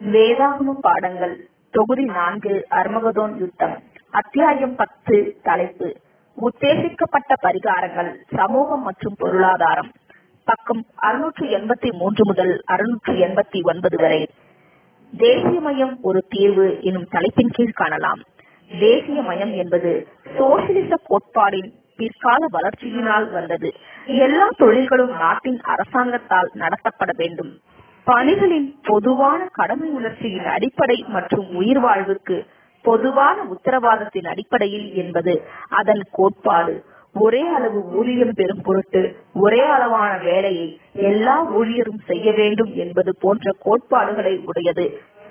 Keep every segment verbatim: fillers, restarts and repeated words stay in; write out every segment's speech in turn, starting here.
வேதாகம பாடங்கள் தொகுதி நான்கு அர்மகதோன் யுத்தம் அத்தியாயம் பத்து தலைப்பு உத்தேசிக்கப்பட்ட பரிகாரங்கள் சமூகம் மற்றும் பொருளாதாரம் பக்கம் அறுநூற்று எண்பத்தி மூன்று முதல் அறுநூற்று எண்பத்தி ஒன்பது வரை. தேசியமயம் ஒரு தீர்வு எனும் தலைப்பின் கீழ் காணலாம். தேசியமயம் என்பது சோசியலிச கோட்பாடின் பிற்கால வளர்ச்சியினால் வந்தது. எல்லா தொழில்களும் நாட்டின் அரசாங்கத்தால் நடத்தப்பட வேண்டும். பணிகளின் பொதுவான கடமை உணர்ச்சியின் அடிப்படை மற்றும் உயிர் வாழ்வுக்கு பொதுவான உத்தரவாதத்தின் அடிப்படையில் என்பது அதன் கோட்பாடு. ஒரே அளவு ஊதியம் பெறும் பொருட்டு ஒரே அளவான வேலையை எல்லா ஊழியரும் செய்ய வேண்டும் என்பது போன்ற கோட்பாடுகளை உடையது.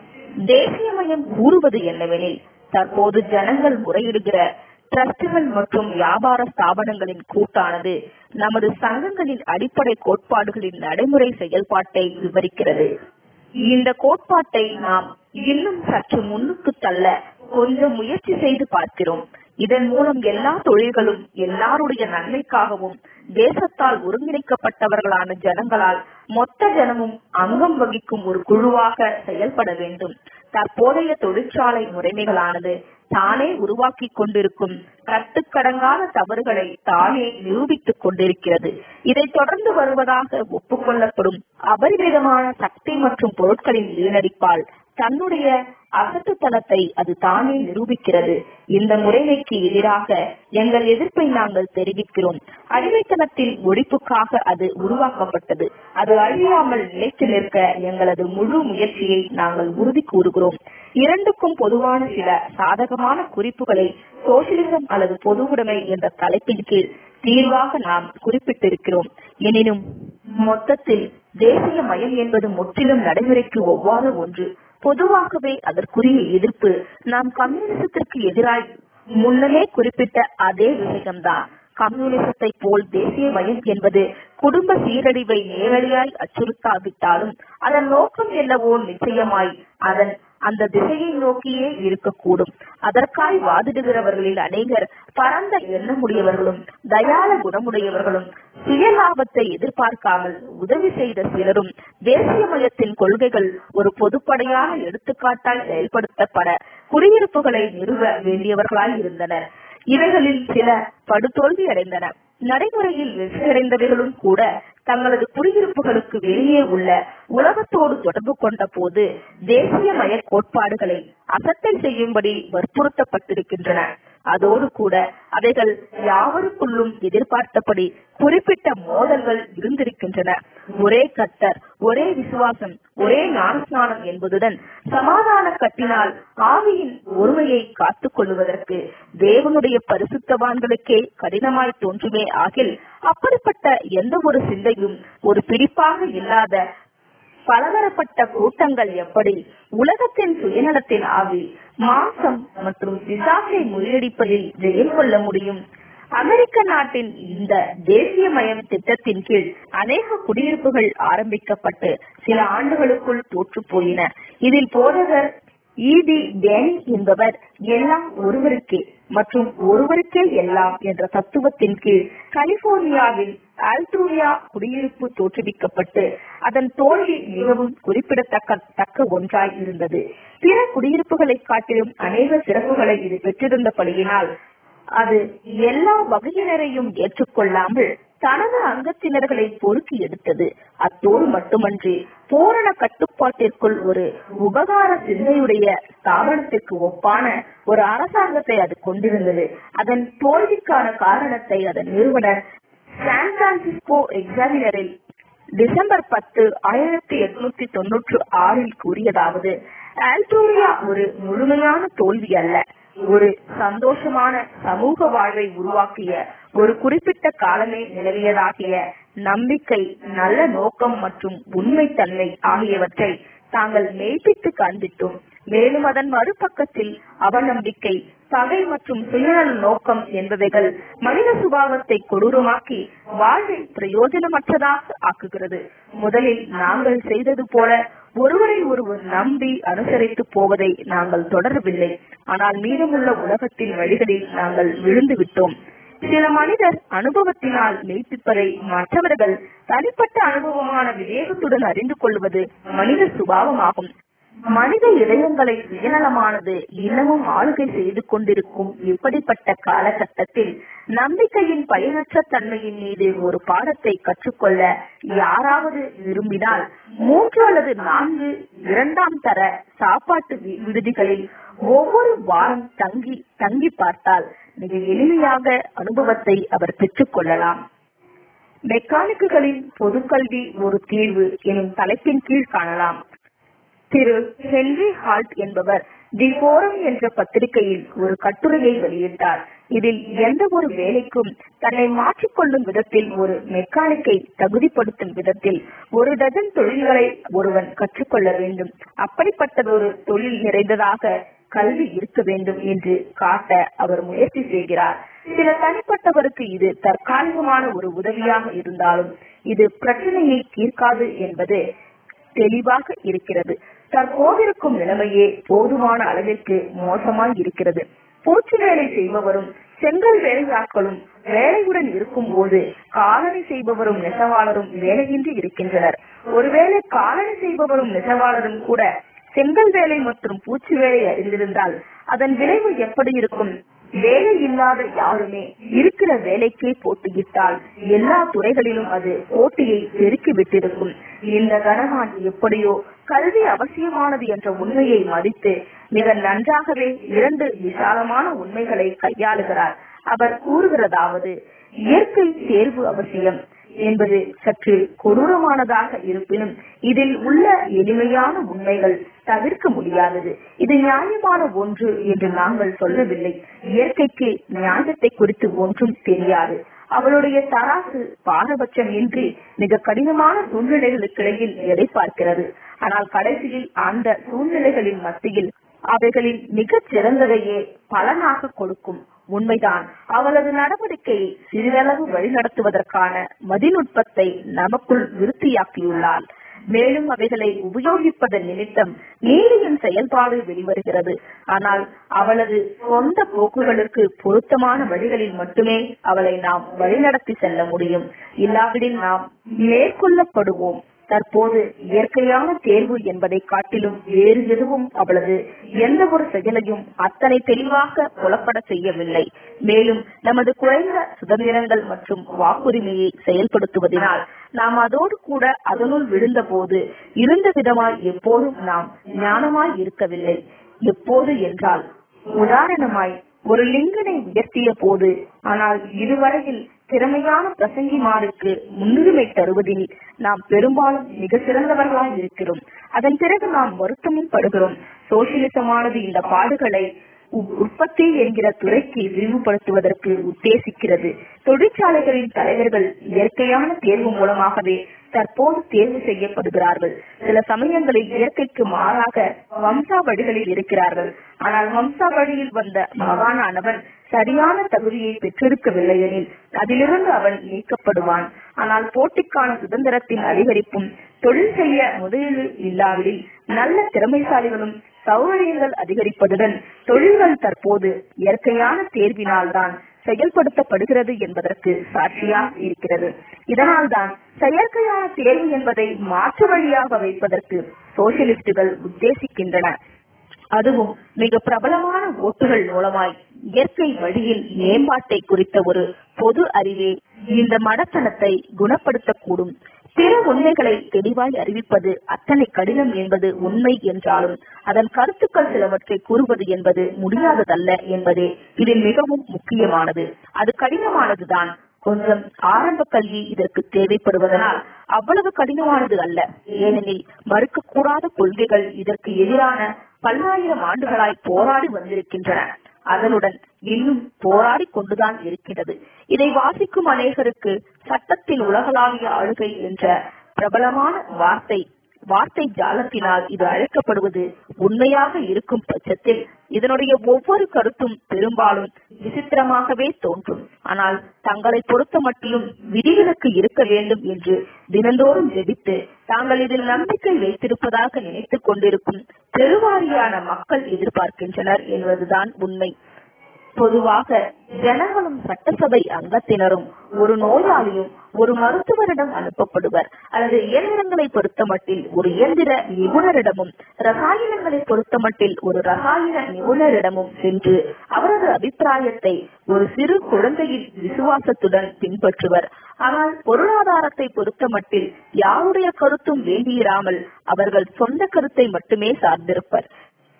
தேசியமயம் கூறுவது என்னவெனில், தற்போது ஜனங்கள் முறையிடுகிற டிரஸ்டுகள் மற்றும் வியாபார ஸ்தாபனங்களின் கூட்டானது நமது சங்கங்களின் அடிப்படை கோட்பாடுகளின் நடைமுறை செயல்பாட்டை விவரிக்கிறது. இந்த கோட்பாட்டை நாம் இன்னும் சற்று முன்னுக்கு தள்ள கொஞ்சம் முயற்சி செய்து பார்க்கிறோம். இதன் மூலம் எல்லா தொழில்களும் எல்லாருடைய நன்மைக்காகவும் தேசத்தால் ஒருங்கிணைக்கப்பட்டவர்களான ஜனங்களால் மொத்த ஜனமும் அங்கம் வகிக்கும் ஒரு குழுவாக செயல்பட வேண்டும். தற்போதைய தொழிற்சாலை முறைமைகளானது தானே உருவாக்கி கொண்டிருக்கும் கட்டுக்கடங்காத தவறுகளை தானே நிரூபித்துக் கொண்டிருக்கிறது. இதை தொடர்ந்து வருவதாக ஒப்புக்கொள்ளப்படும் அபரிமிதமான சக்தி மற்றும் பொருட்களின் வீணடிப்பால் தன்னுடைய அசட்டுத்தனத்தை அது தானே நிரூபிக்கிறது. இந்த முறைமைக்கு எதிராக எங்கள் எதிர்ப்பை நாங்கள் தெரிவிக்கிறோம். அடிமைத்தனத்தின் ஒழிப்புக்காக அது உருவாக்கப்பட்டது. அது அழியாமல் நிலைத்து நிற்க எங்களது முழு முயற்சியை நாங்கள் உறுதி கூறுகிறோம். இரண்டுக்கும் பொதுவான சில சாதகமான குறிப்புகளை சோசியலிசம் அல்லது பொது உடைமை என்ற தலைப்பின் கீழ் தீர்வாக நாம் குறிப்பிட்டிருக்கிறோம். எனினும் மொத்தத்தில் தேசிய மயம் என்பது முற்றிலும் நடைமுறைக்கு ஒவ்வாத ஒன்று. பொதுவாகவே அதற்குரிய எதிர்ப்பு நாம் கம்யூனிசத்திற்கு எதிராய் முன்னமே குறிப்பிட்ட அதே விஷயம்தான். கம்யூனிசத்தை போல் தேசிய மயம் என்பது குடும்ப சீரழிவை நேரடியாய் அச்சுறுத்தாவிட்டாலும் அதன் நோக்கம் என்னவோ நிச்சயமாய் அதன் அந்த திசையை நோக்கியே இருக்கக்கூடும். அதற்காய் வாதிடுகிறவர்களில் அநேகர் பரந்த எண்ணமுடையவர்களும் தயால குணமுடையவர்களும் சுயலாபத்தை எதிர்பார்க்காமல் உதவி செய்த சிலரும் தேசியமயத்தின் கொள்கைகள் ஒரு பொதுப்படையான எடுத்துக்காட்டால் செயல்படுத்தப்பட குடியிருப்புகளை நிறுவ வேண்டியவர்களாய் இருந்தனர். இவைகளில் சில படுதோல்வி அடைந்தன. நடைமுறையில் வெற்றியடைந்தவர்களும் கூட தங்களது குடியிருப்புகளுக்கு வெளியே உள்ள உலகத்தோடு தொடர்பு கொண்ட போது தேசியமய கோட்பாடுகளை அசட்டை செய்யும்படி வற்புறுத்தப்பட்டிருக்கின்றன. அதோடு கூட அவைகள் யாவருக்குள்ளும் எதிர்பார்த்தபடி குறிப்பிட்ட மோதல்கள் இருந்திருக்கின்றன. ஒரே கர்த்தர், ஒரே விசுவாசம், ஒரே ஞானஸ்நானம் என்பதுடன் சமாதான கட்டினால் ஆவியின் ஒருமையை காத்துக் கொள்வதற்கு தேவனுடைய பரிசுத்தவான்களுக்கே கடினமாய் தோன்றுமே ஆகில் அப்படிப்பட்ட எந்த ஒரு சிந்தையும் ஒரு பிடிப்பாக இல்லாத பலதரப்பட்ட கூட்டங்கள் எப்படி உலகத்தின் சுயநலத்தின் ஆவி மாம்சம் மற்றும் பிசாசை முறியடிப்பதில் ஜெயம் கொள்ள முடியும்? அமெரிக்க நாட்டின் இந்த தேசியமயம் திட்டத்தின் கீழ் அநேக குடியிருப்புகள் ஆரம்பிக்கப்பட்டு சில ஆண்டுகளுக்குள் தோற்று போயின. இதில் போதகர் ஈடி டேனி என்பவர் எல்லாம் ஒருவருக்கே மற்றும் ஒருவருக்கே எல்லாம் என்ற தத்துவத்தின் கீழ் கலிபோர்னியாவில் ஆல்டூரியா குடியிருப்பு தோற்றுவிக்கப்பட்டு அதன் தோல்வி மிகவும் குறிப்பிடத்தக்க தக்க ஒன்றாய் இருந்தது. பிற குடியிருப்புகளை காட்டிலும் அநேக சிறப்புகளை இது பெற்றிருந்தபடியினால் அது எல்லா வகையினரையும் ஏற்றுக்கொள்ளாமல் தனது அங்கத்தினர்களை பொறுக்கி எடுத்தது. அத்தோடு மட்டுமன்றி பூரண கட்டுப்பாட்டிற்குள் ஒரு உபகார சிந்தையுடைய ஸ்தாபனத்திற்கு ஒப்பான ஒரு அரசாங்கத்தை அது கொண்டிருந்தது. அதன் தோல்விக்கான காரணத்தை அதன் நிறுவனர் சான் பிரான்சிஸ்கோ எக்ஸாமினரில் டிசம்பர் பத்து ஆயிரத்தி எட்நூத்தி தொன்னூற்று ஆறில் கூறியதாவது: ஆல்டூரியா ஒரு முழுமையான தோல்வி அல்ல, ஒரு சந்தோஷமான சமூக வாழ்வை உருவாக்கிய ஒரு குறிப்பிட்ட காலமே நிலவியதாகிய நம்பிக்கை, நல்ல நோக்கம் மற்றும் உண்மைத்தன்மை ஆகியவற்றை தாங்கள் மெய்ப்பித்து காண்பித்தோம். மேலும் அதன் மறுபக்கத்தில் அவநம்பிக்கை, பகை மற்றும் சுயநல நோக்கம் என்பவைகள் மனித சுபாவத்தை கொடூரமாக்கி வாழ்வை பிரயோஜனமற்றதாக ஆக்குகிறது. முதலில் நாங்கள் செய்தது போல ஒருவரை ஒருவர் நம்பி அனுசரித்து போவதை நாங்கள் தொடரவில்லை. ஆனால் மீதமுள்ள உலகத்தின் வழிகளில் நாங்கள் விழுந்து விட்டோம். சில மனிதர் அனுபவத்தினால் மெய்ப்பிப்பதை மற்றவர்கள் தனிப்பட்ட அனுபவமான விவேகத்துடன் அறிந்து கொள்வது மனித சுபாவமாகும். மனித இதயங்களை சுயநலமானது இன்னமும் ஆளுகை செய்து கொண்டிருக்கும் இப்படிப்பட்ட காலகட்டத்தில் நம்பிக்கையின் பயனற்ற தன்மையின் மீது ஒரு பாடத்தை கற்றுக்கொள்ள யாராவது விரும்பினால் மூன்று அல்லது நான்கு இரண்டாம் தர சாப்பாட்டு விடுதிகளில் ஒவ்வொரு வாரம் தங்கி தங்கி பார்த்தால் மிக எளிமையாக அனுபவத்தை அவர் பெற்றுக் கொள்ளலாம். மெக்கானிக்குகளின் பொதுக்கல்வி ஒரு தீர்வு எனும் தலைப்பின் கீழ் காணலாம். திரு ஹென்றி ஹால்ட் என்பவர் தி போரம் என்ற பத்திரிகையில் ஒரு கட்டுரையை வெளியிட்டார். இதில் எந்த ஒரு வேலைக்கும் தன்னை மாற்றிக்கொள்ளும் விதத்தில் ஒரு மெக்கானிக்கை தகுதிப்படுத்தும் விதத்தில் ஒரு டஜன் தொழில்களை ஒருவன் கற்றுக்கொள்ள வேண்டும். அப்படிப்பட்டதொரு தொழில் நிறைந்ததாக கல்வி இருக்க வேண்டும் என்று காட்ட அவர் முயற்சி செய்கிறார். சில தனிப்பட்டவருக்கு இது தற்காலிகமான ஒரு உதவியாக இருந்தாலும் இது பிரச்சனையை தீர்க்காது என்பது தெளிவாக இருக்கிறது. தற்போதிருக்கும் நிலைமையே போதுமான அளவிற்கு மோசமாய் இருக்கிறது. பூச்சி வேலை செய்பவரும் செங்கல் வேலையாட்களும் வேலையுடன் இருக்கும் போது காலணி செய்பவரும் நெசவாளரும் வேலையின்றி இருக்கின்றனர். ஒருவேளை காலணி செய்பவரும் நெசவாளரும் கூட செங்கல் வேலை மற்றும் பூச்சி வேலை அறிந்திருந்தால் அதன் விளைவு எப்படி இருக்கும்? வேலை இல்லாத யாருமே இருக்கிற வேலைக்கே போட்டியிட்டால் எல்லா துறைகளிலும் அது போட்டியை பெருக்கி விட்டிருக்கும். இந்த கணவான் எப்படியோ கல்வி அவசியமானது என்ற உண்மையை மதித்து மிக நன்றாகவே இரண்டு விசாலமான உண்மைகளை கையாளுகிறார். அவர் கூறுகிறதாவது, இயற்கை தேர்வு அவசியம் என்பது சற்று கொடூரமானதாக இருப்பினும் இதில் உள்ள எளிமையான உண்மைகள் தவிர்க்க முடியாதது. இது நியாயமான ஒன்று என்று நாங்கள் சொல்லவில்லை. இயற்கைக்கு நியாயத்தை குறித்து ஒன்றும் தெரியாது. அவளுடைய தராசு பாரபட்சம் இன்றி மிக கடினமான சூழ்நிலைகளுக்கிடையில் எடை பார்க்கிறது. ஆனால் கடைசியில் அந்த சூழ்நிலைகளின் மத்தியில் அவைகளின் மிகச் சிறந்ததையே பலனாக கொடுக்கும். உண்மைதான். அவளது நடவடிக்கையை சிறிதளவு வழிநடத்துவதற்கான மதிநுட்பத்தை நமக்குள் விருத்தியாக்கியுள்ளார். மேலும் அவைகளை உபயோகிப்பதன் நிமித்தம் நீதியின் செயல்பாடு வெளிவருகிறது. ஆனால் அவளது சொந்த போக்குகளுக்கு பொருத்தமான வழிகளில் மட்டுமே அவளை நாம் வழிநடத்தி செல்ல முடியும். இல்லாவிடில் நாம் மேற்கொள்ளப்படுவோம். தற்போது இயற்கையான தேர்வு என்பதை காட்டிலும் வேறு எதுவும் அவளது எந்த ஒரு செயலையும் அத்தனை தெளிவாக புலப்பட செய்யவில்லை. மேலும் நமது குறைந்த சுதந்திரங்கள் மற்றும் வாக்குரிமையை செயல்படுத்துவதனால் நாம் அதோடு கூட அதனுள் விழுந்த போது இருந்த விதமாய் எப்போதும் நாம் ஞானமாய் இருக்கவில்லை. எப்போது என்றால், உதாரணமாய் ஒரு லிங்கனை உயர்த்திய போது, ஆனால் இதுவரையில் திறமையான பிரசங்கிமாருக்கு முன்னுரிமை தருவதில் நாம் பெரும்பாலும் மிக சிறந்தவர்களாய் இருக்கிறோம். அதன் பிறகு நாம் வருத்தமும் படுகிறோம். சோசியலிசமானது இந்த பாடுகளை உற்பத்தி என்கிற துறைக்கு விரிவுபடுத்துவதற்கு உத்தேசிக்கிறது. தொழிற்சாலைகளின் தலைவர்கள் இயற்கையான தேர்வு மூலமாகவே தற்போது தேர்வு செய்யப்படுகிறார்கள். சில சமயங்களில் இயற்கைக்கு மாறாக வம்சாவழிகளில் இருக்கிறார்கள். ஆனால் வம்சாவழியில் வந்த மகானானவன் சரியான தகுதியை பெற்றிருக்கவில்லை எனில் அதிலிருந்து அவன் நீக்கப்படுவான். ஆனால் போட்டிக்கான சுதந்திரத்தின் அதிகரிப்பும் தொழில் செய்ய முதலீடு இல்லாவிடில் நல்ல திறமைசாலிகளும் சௌகரியங்கள் அதிகரிப்பதுடன் தொழில்கள் தற்போது இயற்கையான தேர்வினால் தான் செயல்படுத்தப்படுகிறது என்பதற்கு சாட்சியாக இருக்கிறது. இதனால் தான் செயற்கையான தேர்வு என்பதை மாற்று வழியாக வைப்பதற்கு சோசியலிஸ்டுகள் உத்தேசிக்கின்றன. அதுவும் மிக பிரபலமான ஓட்டுகள் மூலமாய் இயற்கை வழியில் மேம்பாட்டை குறித்த ஒரு பொது அறிவே இந்த மடத்தனத்தை குணப்படுத்தக்கூடும். பிற உண்மைகளை தெளிவாய் அறிவிப்பது அத்தனை கடினம் என்பது உண்மை என்றாலும் அதன் கருத்துக்கள் சிலவற்றை கூறுவது என்பது முடியாததல்ல என்பதே இதில் மிகவும் முக்கியமானது. அது கடினமானதுதான். கொஞ்சம் ஆரம்ப கல்வி இதற்கு தேவைப்படுவதனால் அவ்வளவு கடினமானது அல்ல. ஏனெனில் மறுக்கக்கூடாத கொள்கைகள் இதற்கு எதிரான பல்லாயிரம் ஆண்டுகளாய் போராடி வந்திருக்கின்றன. அதனுடன் இன்னும் போராடி கொண்டுதான் இருக்கிறது. இதை வாசிக்கும் அநேகருக்கு சட்டத்தின் உலகளாவிய ஆளுகை என்ற பிரபலமான வார்த்தை வார்த்தை ஜாலத்தினால் இது அழைக்கப்படுவது உண்மையாக இருக்கும் பட்சத்தில் இதனுடைய ஒவ்வொரு கருத்தும் பெரும்பாலும் விசித்திரமாகவே தோன்றும். ஆனால் தங்களை பொறுத்த மட்டிலும் விதிவிலக்கு இருக்க வேண்டும் என்று தினந்தோறும் ஜெபித்து தாங்கள் இதில் நம்பிக்கை வைத்திருப்பதாக நினைத்துக் கொண்டிருக்கும் பெருவாரியான மக்கள் எதிர்பார்க்கின்றனர் என்பதுதான் உண்மை. பொதுவாக ஜனங்களும் சட்டசபை அங்கத்தினரும் ஒரு நோயாளியும் ஒரு மருத்துவரிடம் அனுப்பப்படுவர் அல்லது இயந்திரங்களை பொறுத்தமட்டில் ஒரு இயந்திர நிபுணரிடமும் ரசாயனங்களை பொறுத்தமட்டில் ஒரு ரசாயன நிபுணரிடமும் சென்று அவரது அபிப்பிராயத்தை ஒரு சிறு குழந்தையின் விசுவாசத்துடன் பின்பற்றுவர். ஆனால் பொருளாதாரத்தை பொறுத்தமட்டில் யாருடைய கருத்தும் வேண்டியிராமல் அவர்கள் சொந்த கருத்தை மட்டுமே சார்ந்திருப்பர்.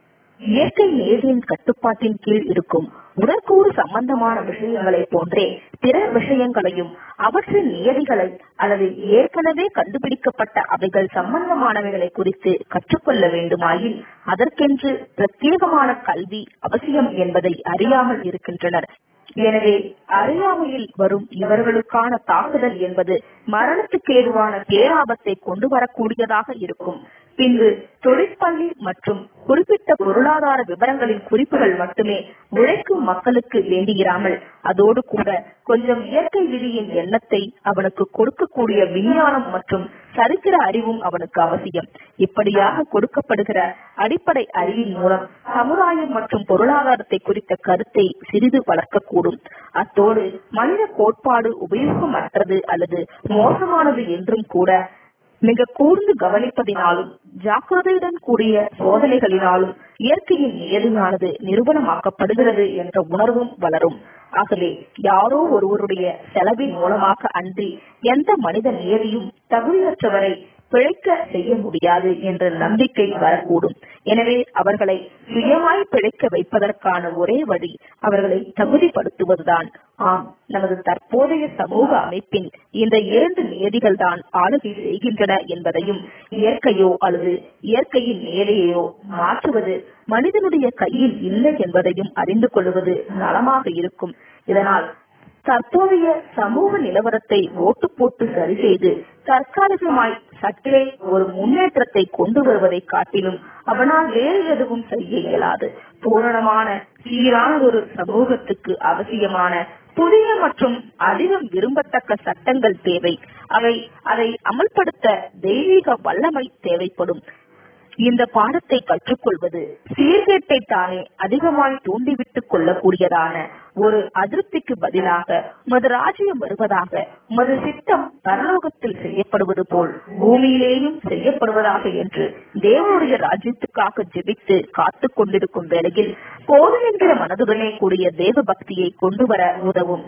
இயற்கை நேரின் கட்டுப்பாட்டின் கீழ் இருக்கும் உடற்கூறு சம்பந்தமான விஷயங்களை போன்றே பிற விஷயங்களையும் அவற்றின் நியதிகளை அல்லது ஏற்கனவே கண்டுபிடிக்கப்பட்ட அவைகள் சம்பந்தமானவைகளை குறித்து கற்றுக்கொள்ள வேண்டுமாயின் அதற்கென்று பிரத்யேகமான கல்வி அவசியம் என்பதை அறியாமல் இருக்கின்றனர். எனவே அறியாமையில் வரும் இவர்களுக்கான தாக்குதல் என்பது மரணத்துக்கு ஏதுவான பேராபத்தை கொண்டு வரக்கூடியதாக இருக்கும். பின்பு தொழிற்பள்ளி மற்றும் குறிப்பிட்ட பொருளாதார விவரங்களின் குறிப்புகள் மட்டுமே உழைக்கும் மக்களுக்கு வேண்டியிராமல் அதோடு கூட கொஞ்சம் இயற்கை விதியின் எண்ணத்தை அவனுக்கு கொடுக்கக்கூடிய விஞ்ஞானம் மற்றும் சரித்திர அறிவும் அவனுக்கு அவசியம். இப்படியாக கொடுக்கப்படுகிற அடிப்படை அறிவின் மூலம் சமுதாயம் மற்றும் பொருளாதாரத்தை குறித்த கருத்தை சிறிது வளர்க்கக்கூடும். அத்தோடு மனித கோட்பாடு உபயோகமற்றது அல்லது மோசமானது என்றும் கூட மிக கூர்ந்து கவனிப்பதினாலும் ஜாக்கிரதையுடன் கூடிய சோதனைகளினாலும் இயற்கையின் நியதியானது நிரூபணமாக்கப்படுகிறது என்ற உணர்வும் வளரும். ஆகவே யாரோ ஒருவருடைய செலவின் மூலமாக அன்றி எந்த மனித நியதியும் தகுதியற்றவரை பிழைக்க செய்ய முடியாது என்ற நம்பிக்கை வரக்கூடும். எனவே அவர்களை சுயமாய் பிழைக்க வைப்பதற்கான ஒரே வழி அவர்களை தகுதிப்படுத்துவதுதான். ஆம், நமது தற்போதைய சமூக அமைப்பின் இந்த இரண்டு நியதிகள் தான் ஆளுகை செய்கின்றன என்பதையும் இயற்கையோ அல்லது இயற்கையின் நியதியையோ மாற்றுவது மனிதனுடைய கையில் இல்லை என்பதையும் அறிந்து கொள்வது நலமாக இருக்கும். இதனால் தற்போதைய சமூக நிலவரத்தை ஓட்டு போட்டு சரி செய்து தற்காலிகமாய் சற்றே ஒரு முன்னேற்றத்தை கொண்டு வருவதை காட்டிலும் அவனால் வேறு எதுவும் செய்ய இயலாது. பூரணமான சீரான ஒரு சமூகத்துக்கு அவசியமான புதிய மற்றும் அதிகம் விரும்பத்தக்க சட்டங்கள் தேவை. அவை அதை அமல்படுத்த தெய்வீக வல்லமை தேவைப்படும். இந்த பாடத்தை கற்றுக்கொள்வது சீர்கேட்டை தானே அதிகமாய் தூண்டிவிட்டுக் கொள்ளக்கூடியதான ஒரு அதிருப்திக்கு பதிலாக உமது ராஜ்யம் வருவதாக, உமது சித்தம் பரலோகத்தில் செய்யப்படுவது போல் பூமியிலேயும் செய்யப்படுவதாக என்று தேவனுடைய ராஜ்யத்துக்காக ஜெபித்து காத்து கொண்டிருக்கும் வேளையில் போதும் என்கிற மனதுடனே கூடிய தேவ பக்தியை கொண்டு வர உதவும்.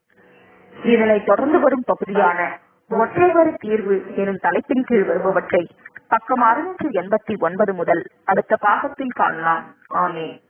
இதனை தொடர்ந்து வரும் பகுதியான ஒற்றைவரி தீர்வு எனும் தலைப்பின் கீழ் வருபவற்றை பக்கம் அறுநூற்று எண்பத்தி ஒன்பது முதல் அடுத்த பாகத்தில் காணலாம். ஆமென்.